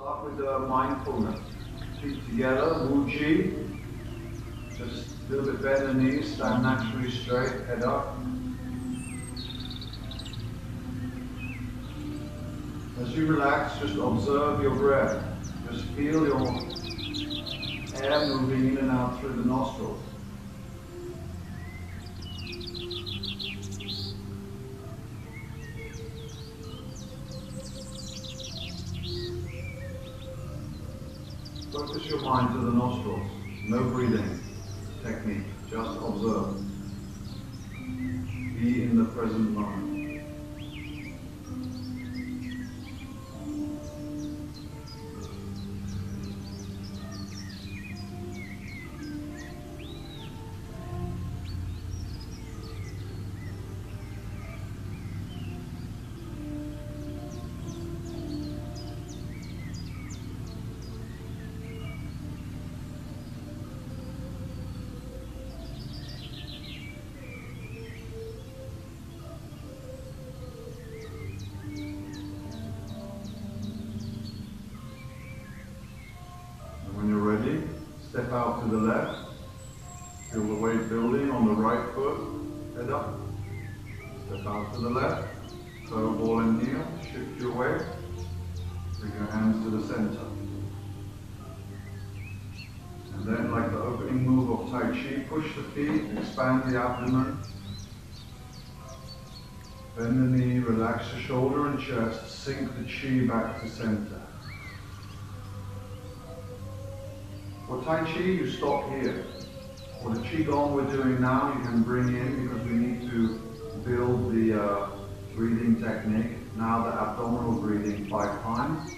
Start with mindfulness. Feet together, Wu Chi. Just a little bit bend the knees, stand naturally straight, head up. As you relax, just observe your breath. Just feel your air moving in and out through the nostrils. Focus your mind to the nostrils. No breathing technique, just observe. Be in the present moment. Step out to the left, feel the weight building on the right foot, head up. Step out to the left, toe, ball and kneel, shift your weight, bring your hands to the center. And then, like the opening move of Tai Chi, push the feet, expand the abdomen, bend the knee, relax the shoulder and chest, sink the Chi back to center. For Tai Chi, you stop here. For the QIGONG we're doing now, you can bring in, because we need to build the breathing technique. Now the abdominal breathing 5 times.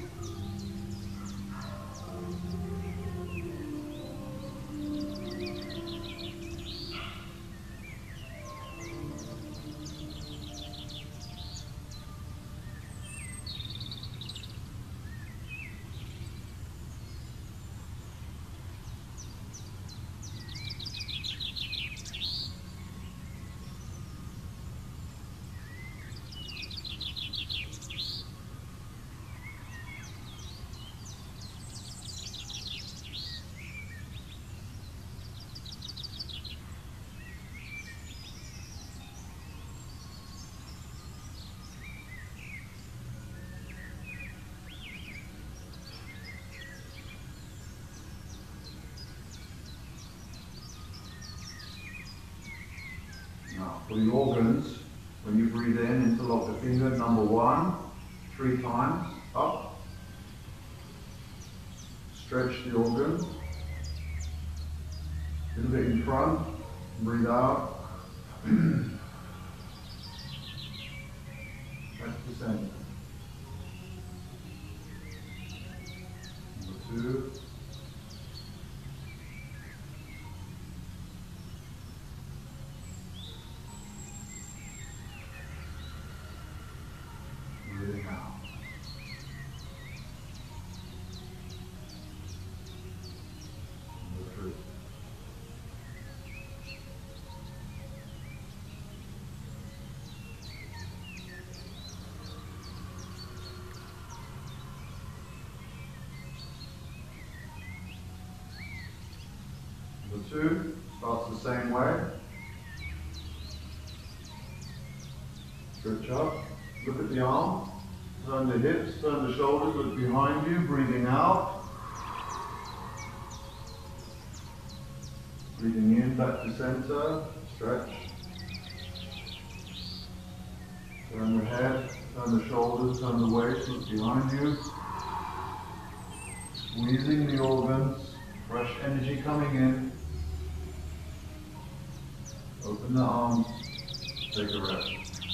For the organs, when you breathe in, interlock the finger, number 1, 3 times, up. Stretch the organ. A little bit in front, breathe out. Back to center. Number 2. Breathing out. Number 3. Number 2 starts the same way. Stretch up. Look at the arm, turn the hips, turn the shoulders, look behind you, breathing out. Breathing in, back to center, stretch. Turn the head, turn the shoulders, turn the waist, look behind you. Squeezing the organs, fresh energy coming in. Open the arms, take a rest.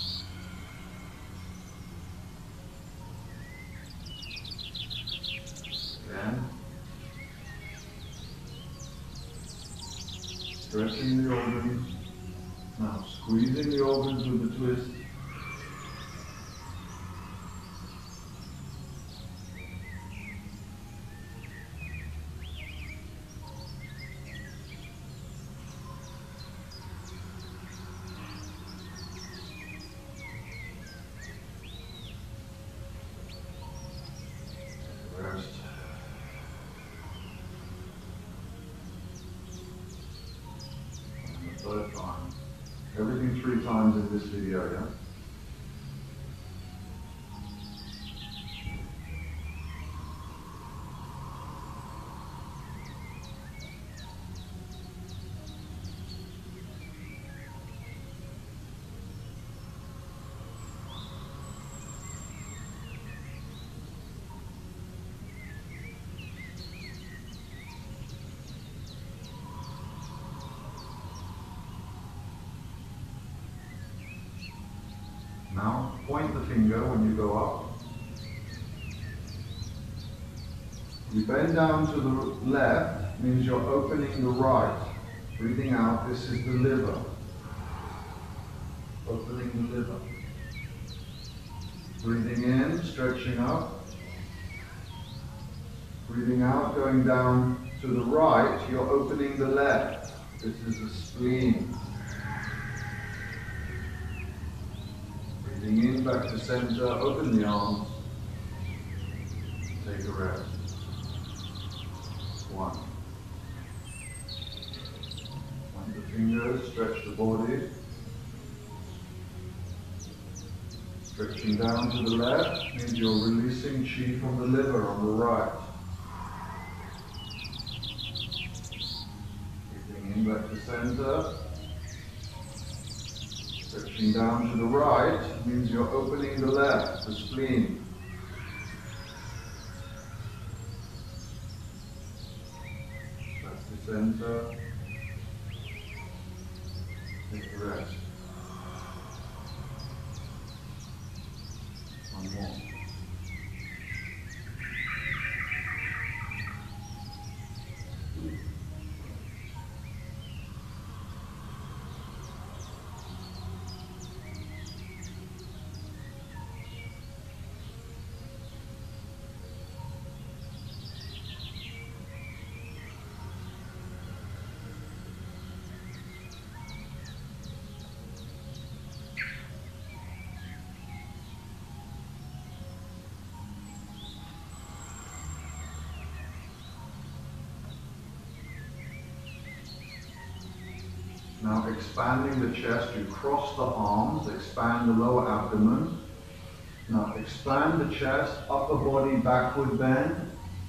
Stretching the organs. Now squeezing the organs with the twist. Rest. this video, yeah? Now, point the finger when you go up. You bend down to the left, means you're opening the right. Breathing out, this is the liver. Opening the liver. Breathing in, stretching up. Breathing out, going down to the right, you're opening the left. This is the spleen. Breathing in, back to center, open the arms. Take a rest. 1. Point the fingers, stretch the body. Stretching down to the left means you're releasing chi from the liver on the right. Breathing in, back to center. Stretching down to the right means you're opening the left, the spleen. Back to center. Take a rest. 1 more. Now expanding the chest, you cross the arms, expand the lower abdomen. Now expand the chest, upper body backward bend.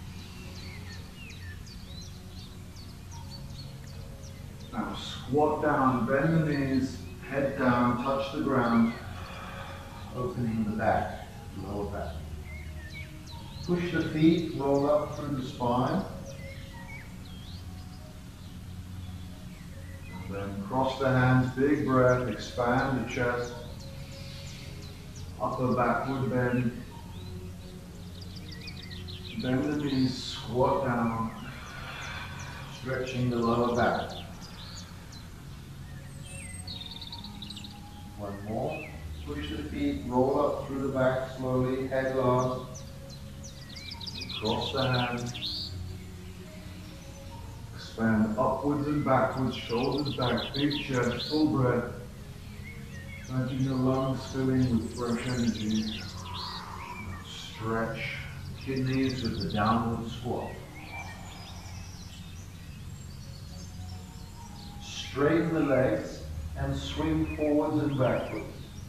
Now squat down, bend the knees, head down, touch the ground, opening the back, lower back. Push the feet, roll up through the spine. Then cross the hands, big breath, expand the chest, upper backward bend. Bend the knees, squat down, stretching the lower back. 1 more. Push the feet, roll up through the back slowly, head last. Cross the hands. Expand upwards and backwards, shoulders back, big chest, full breath. Imagine your lungs filling with fresh energy. Stretch kidneys with the downward squat. Straighten the legs and swing forwards and backwards.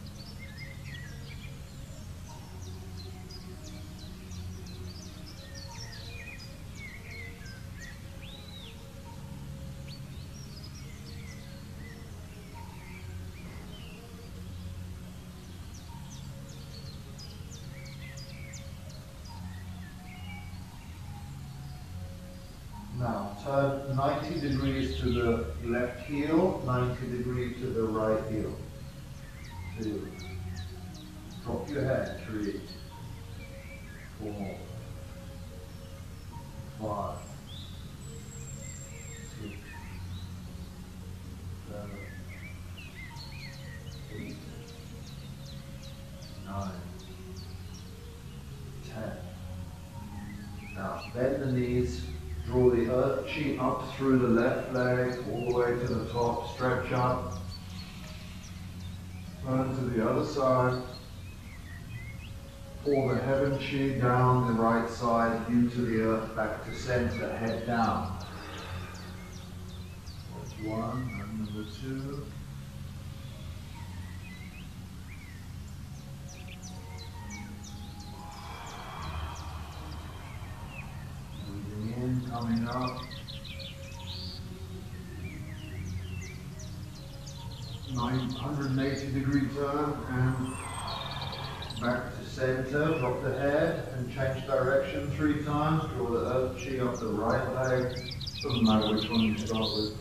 Now turn 90 degrees to the left heel, 90 degrees to the right heel. 2. Drop your head. 3, 4, 5, 6, 7, 8, 9, 10. Now bend the knees. Draw the earth chi up through the left leg, all the way to the top, stretch up. Turn to the other side. Pour the heaven chi down the right side into the earth, back to center, head down. That's 1, and number 2. up. 180-degree turn and back to center. Drop the head and change direction 3 times. Draw the earth chi up the right leg. Doesn't matter which one you start with.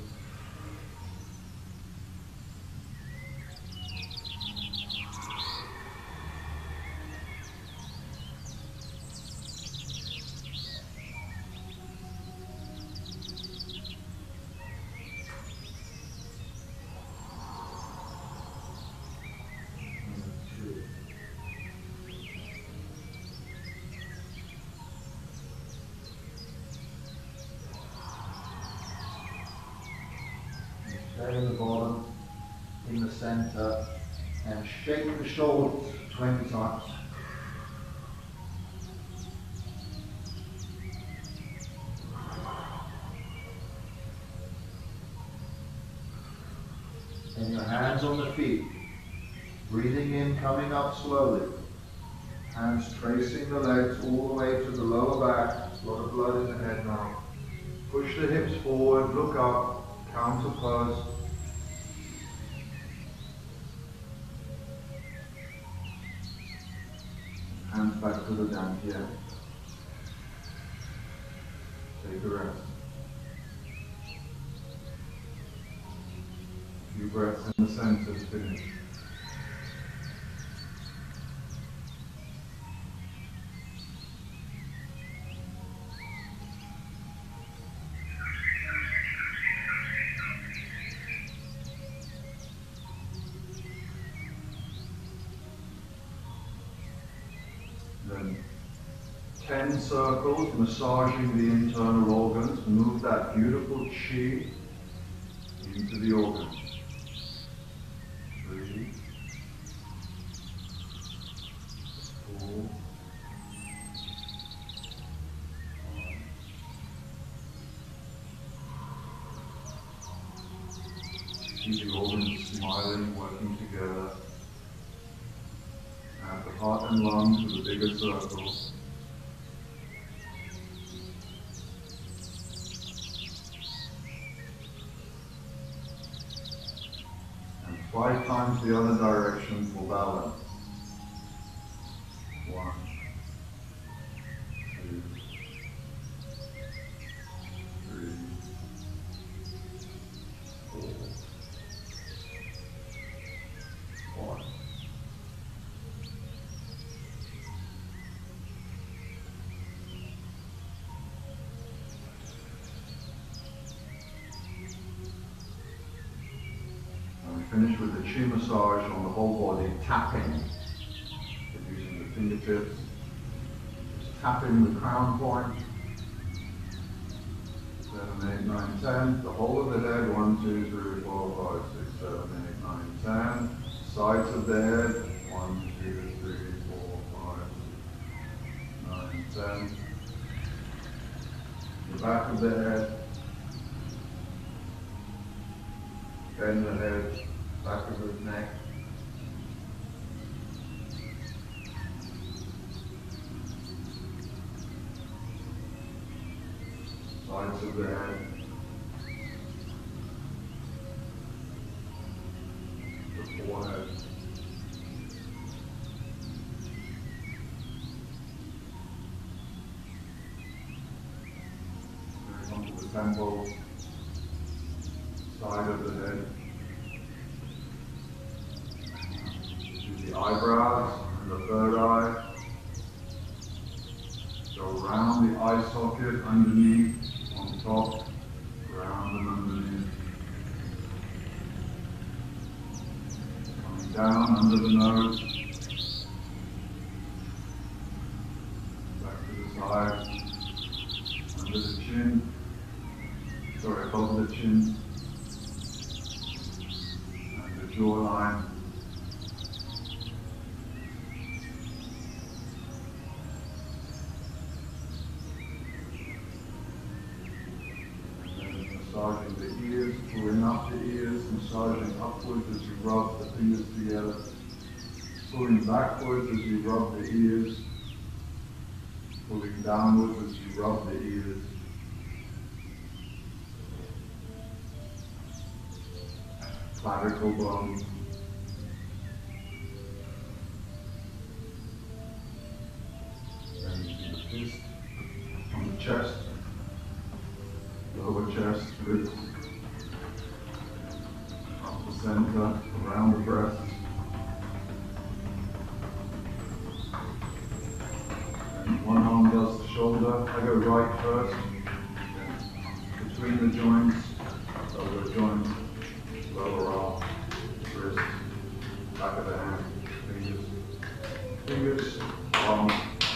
Stay in the bottom, in the center, and shake the shoulders 20 times. And your hands on the feet. Breathing in, coming up slowly. Hands tracing the legs all the way to the lower back. A lot of blood in the head now. Push the hips forward, look up, counter pose. Hands back to the dantian. Take a rest. A few breaths in the center to finish. Then 10 circles, massaging the internal organs. Move that beautiful chi into the organs. 3, 4, 5. See the organs smiling, working together. Add the heart and lungs to the bigger circle. And 5 times the other direction for balance. 1, 2, 3, 4, 5. Finish with the chi massage on the whole body, tapping, using the fingertips. Just tapping the crown point. 7, 8, 9, 10. The whole of the head. 1, 2, 3, 4, 5, 6, 7, 8, 9, 10. Sides of the head. 1, 2, 3, 4, 5, 9, 10. The back of the head. Bend the head. Back of the neck. Sides of the head. The forehead. Going on to the temples. Side of the head. The eyebrows and the third eye. Go around the eye socket, underneath, on top, around and underneath. Coming down under the nose. Back to the side. Under the chin. Sorry, above the chin. And the jawline. Massaging the ears, pulling up the ears, massaging upwards as you rub the fingers together, pulling backwards as you rub the ears, pulling downwards as you rub the ears. clavicle bone. Then you do the fist on the chest, lower chest, ribs, up the center, around the breast. And one arm does the shoulder. I go right first, between the joints, shoulder joint, lower arm, wrist, back of the hand, fingers, arm,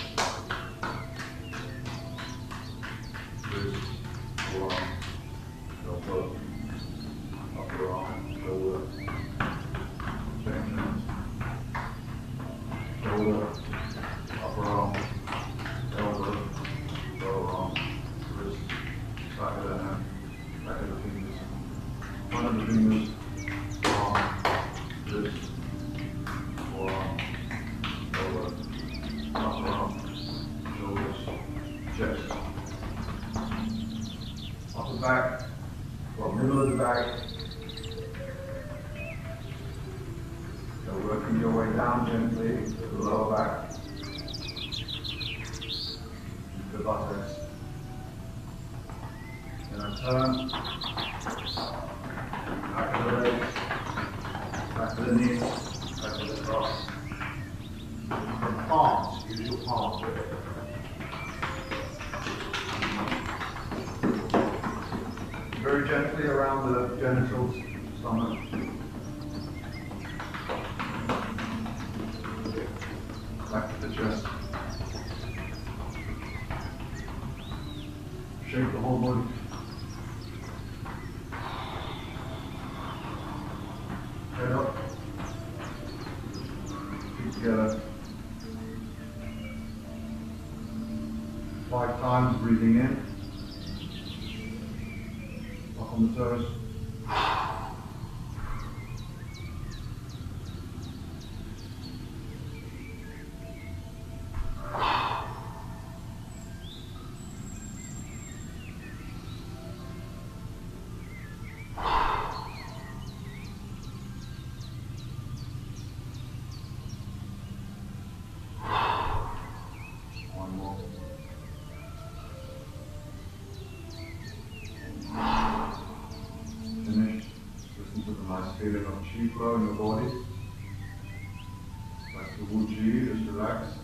wrist, forearm, elbow, upper arm, shoulder, chain, shoulder, upper arm, elbow, lower arm, wrist, back of the hand, back of the fingers, front of the fingers, arm, wrist, forearm, elbow, upper arm, shoulders, chest. Upper back, or middle of the back. So working your way down gently to the lower back, the buttocks. Then I turn, back of the legs, back of the knees, back of the cross. From palms, use your palms with it. Very gently around the genitals, stomach. Back to the chest. Shake the whole body. Head up. Feet together. 5 times, breathing in. Up on the toes. One more. Finished. Listen to the nice feeling of chi flow in your body. Like the Wu Chi, just relax.